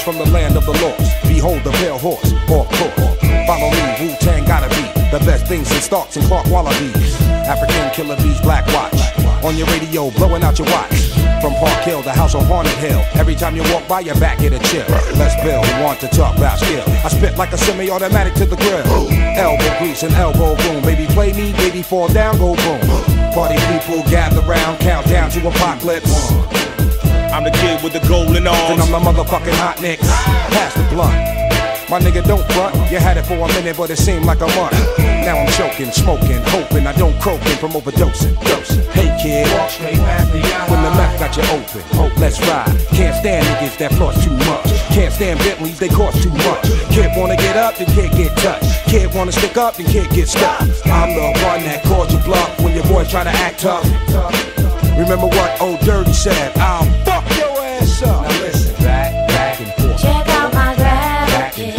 from the land of the lost. Behold the pale horse, off course. Follow me, Wu-Tang gotta be the best things since Starks and Clark Wallabies. African killer bees, Black Watch. On your radio, blowing out your watch. From Park Hill, the house on Haunted Hill. Every time you walk by, your back get a chill. Let's build, want to talk about skill. I spit like a semi-automatic to the grill. Elbow grease and elbow boom. Baby play me, baby fall down, go boom. Party people gather round, count down to apocalypse. I'm the kid with the golden arms. Then I'm the motherfucking hot nicks. Pass the blunt. My nigga, don't front. You had it for a minute, but it seemed like a month. Now I'm choking, smoking, hoping I don't croaking from overdosing. Hey kid, walk straight past the eye. When the mouth got you open, let's ride. Can't stand niggas that floss too much. Can't stand Bentleys, they cost too much. Kid wanna get up, then can't get touched. Kid wanna stick up, then can't get stuck. I'm the one that called you bluff when your boys try to act tough. Remember what old Dirty said? I'll fuck your ass up. Now listen, back and forth. Check out my grab kit.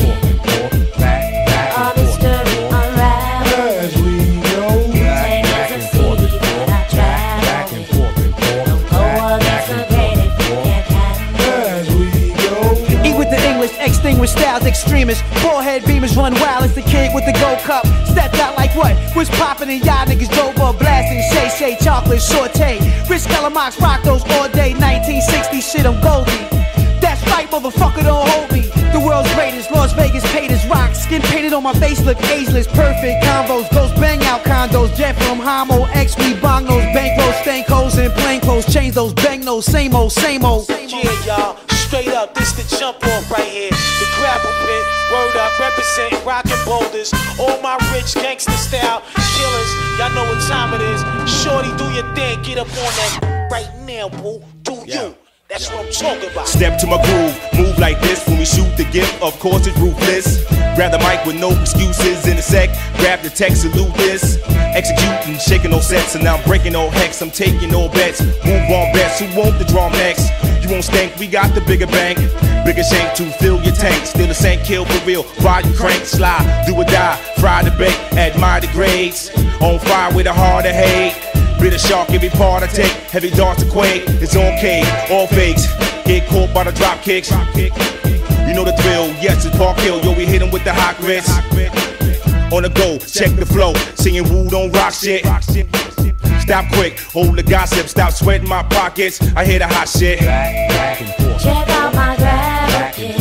All mystery unraveled. As we go, Take as a CD that I travel. Don't go against the grain if you can't handle. as we go. Eat with the English, extinguished styles, extremists. Forehead beamers run wild as the kid with the gold cup. Stepped out like what? Was popping and y'all niggas drove up blasting. Shay, chocolate, saute. Rich Calamox rock those all day. 1960 shit, I'm Goldie. That's right, motherfucker, don't hold me. The world's greatest, Las Vegas paid as rock. Skin painted on my face, look ageless. Perfect combos, those bang out condos. Jet from Homo, X, we bong those bankrolls, stank hoes, and plain clothes. Change those bang those, same old, same old. Yeah, y'all, straight up, this the jump off right here. The gravel pit, word up, representing rockin' boulders. All my rich gangster style killers, y'all know what time it is. Shorty, do your thing, get up on that right now, boo. Do you? That's what I'm talking about. Step to my groove, move like this when we shoot the gift. Of course it's ruthless. Grab the mic with no excuses in a sec. Grab the text, salute this. Executing, shaking no sets, and now I'm breaking no hex. I'm taking no bets. Move on bets. Who want the drum next? You won't stink. We got the bigger bank, bigger shank to fill your tank. Still the same kill for real. Volume crank, slide, do or die. Fry the bait, admire the grades. On fire with a heart of hate. Bitter shark, every part I take. Heavy darts to quake. It's on K, all fakes. Get caught by the drop kicks. You know the drill, yes, it's Park Hill. Yo, we hit him with the hot grits. On the go, check the flow. Singing woo, don't rock shit. Stop quick, hold the gossip. Stop sweating my pockets. I hear the hot shit. Check out my grab kit.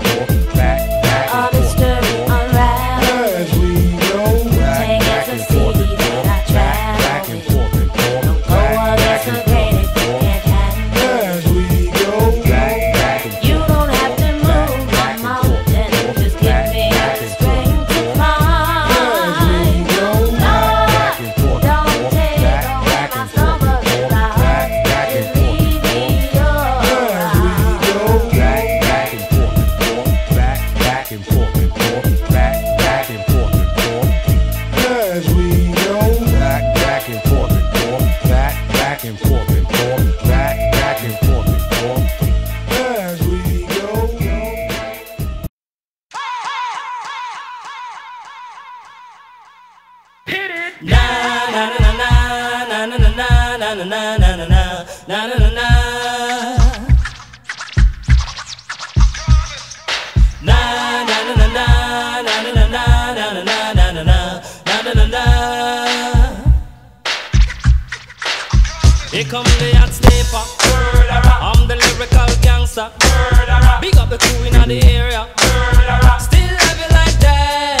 All mystery unraveled. As we go, Take as a CD that I travel. Don't go against the grain if you can't handle. as we go, You don't have to move my mountain. Just give me the strength to climb. No, don't take away my summer that I heard is leaving your eyes. back and forth, back and forth, back and forth, as we go, back and forth, back and forth, back and forth, as we go. Here come the hot stepper. I'm the lyrical gangster. Big up the crew in the area. Still have it like that.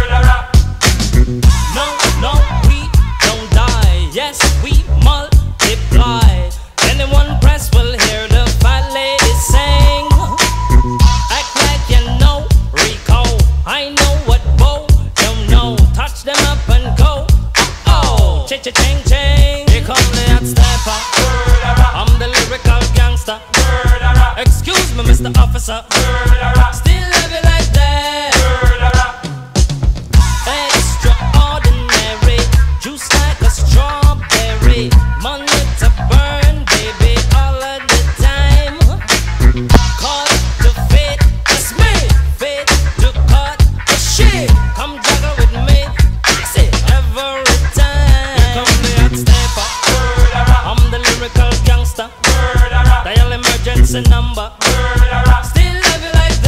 No, we don't die. Yes, we multiply. Anyone press will hear the fat lady sing. Act like you know Rico. I know what Bo don't know. Touch them up and go. Oh, ching ching. Here come the hot stepper. I'm the lyrical gangster. Excuse me, Mr. Officer. Still have it like that. Extraordinary, juice like a strawberry. Money to burn, baby, all of the time. Call the fate, it's me. Fate to cut the shit. Come juggle with me, I say every time. Here come the hot stepper. I'm the lyrical gangster. Dial emergency number. Still have it like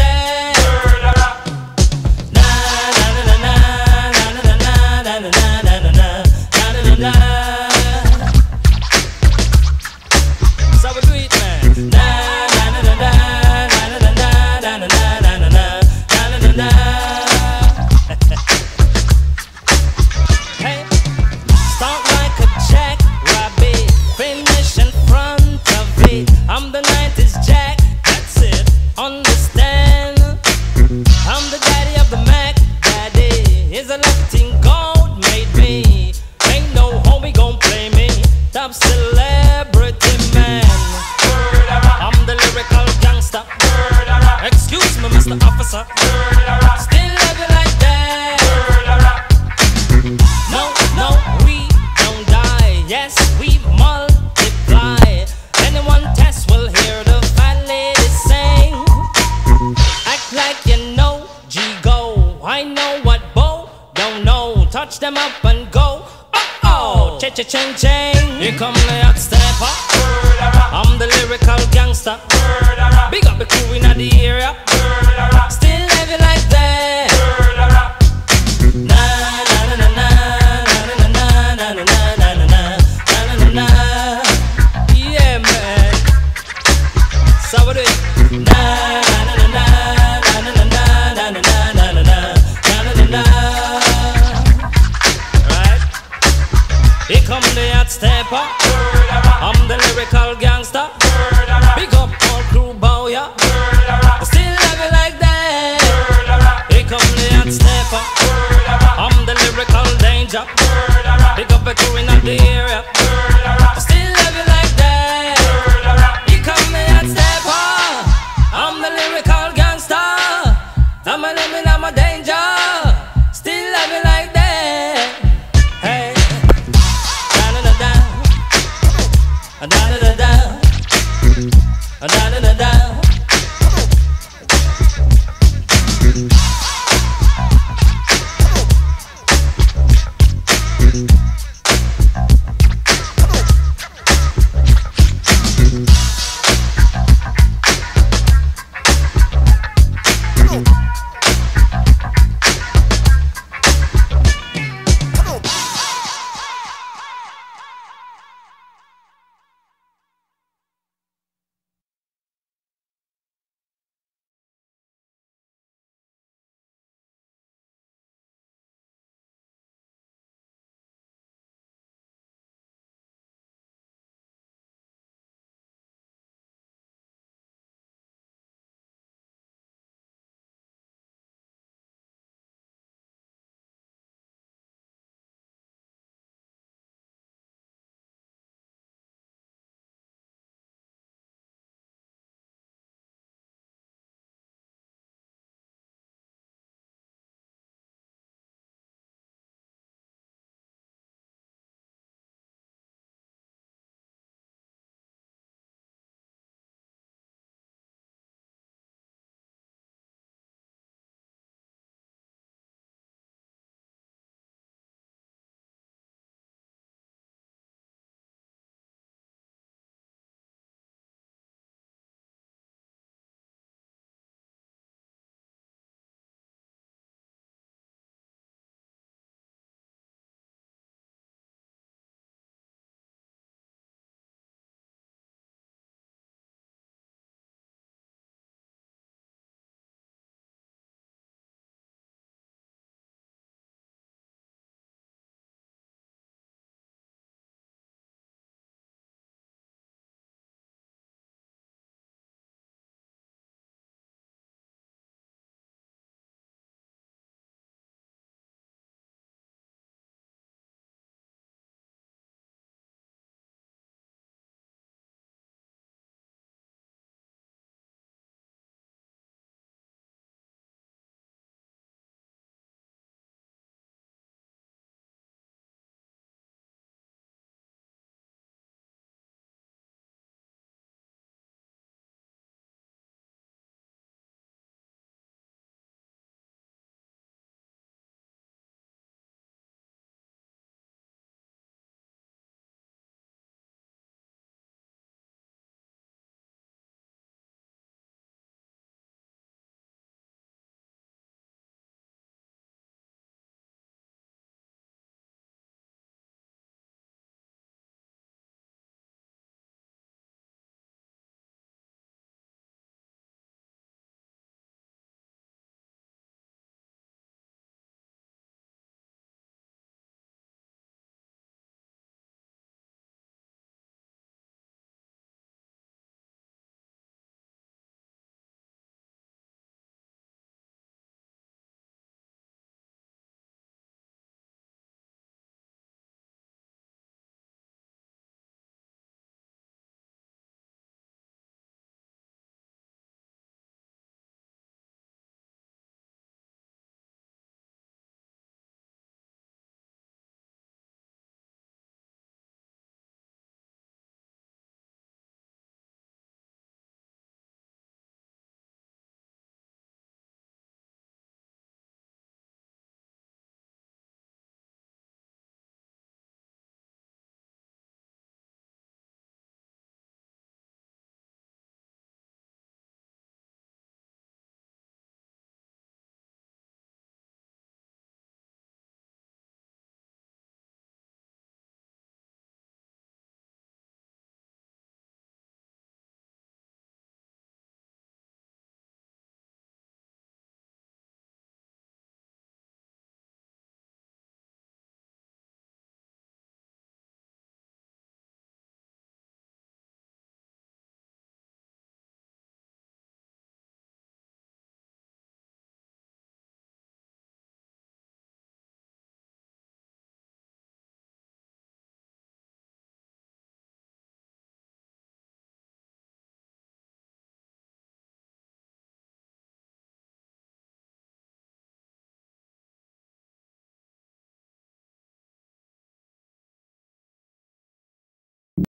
celebrity man. I'm the lyrical gangster. Excuse me, Mr. Officer. Still love you like that. No, no, we don't die. Yes, we multiply. Anyone test will hear the fat lady sing. Act like you know, G-Go. I know what Bo don't know. Touch them up and go. Oh, cha-cha-ching-ching. Here come the hot stepper. I'm the lyrical gangster. Big up the crew in the area. Still love you like that. Na na na na na na na na na na na na na. Yeah, man. So what it? Na na na na na na na na na na na na na. Right? Here come the hot stepper. I'm the lyrical gangster. Big up all crew bow ya. Still love you like that. Here come the hot stepper. I'm the lyrical danger. Big up the crew in the area. Still love you like that. Here come the hot stepper. I'm the lyrical gangster. I'm a living, I'm a danger. Still love you like that. Hey. Da da da da da da da da.